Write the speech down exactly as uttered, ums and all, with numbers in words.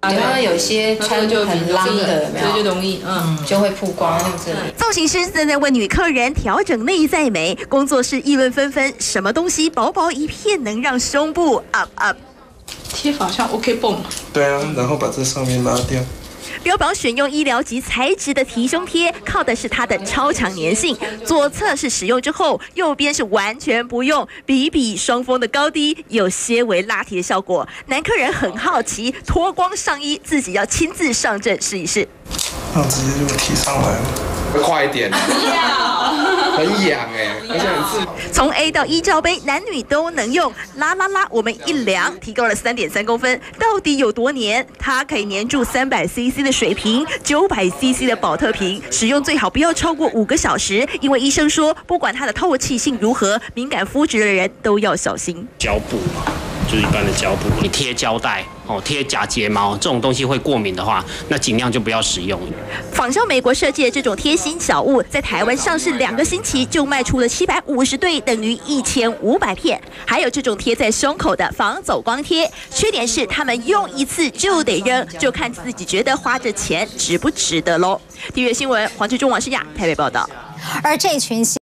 然后有些穿就很浪的，有没有？ 就容易，嗯， 就会曝光这里。 造型师正在为女客人调整内在美，工作室议论纷纷，什么东西薄薄一片能让胸部 up up？ 贴法像 OK 泵。 对啊，然后把这上面拉掉。 标榜选用医疗级材质的提胸贴，靠的是它的超强粘性。左侧是使用之后，右边是完全不用，比比双峰的高低，有些微拉提的效果。男客人很好奇，脱光上衣，自己要亲自上阵试一试。 那直接就提上来了， 快一点，很痒哎，而且很刺。 从 A 到 E 罩杯，男女都能用。啦啦啦，我们一量提高了 三点三公分，到底有多粘？它可以粘住三百 C C 的水瓶、九百 C C 的保特瓶，使用最好不要超过五个小时，因为医生说，不管它的透气性如何，敏感肤质的人都要小心。 胶布嘛，就是一般的胶布，你贴胶带哦，贴假睫毛这种东西会过敏的话，那尽量就不要使用。 仿效美国设计的这种贴心小物，在台湾上市两个星期就卖出了七百五十对，等于一千五百片。还有这种贴在胸口的防走光贴，缺点是他们用一次就得扔，就看自己觉得花这钱值不值得喽。地缘新闻，黄志忠、王诗雅台北报道。 而这群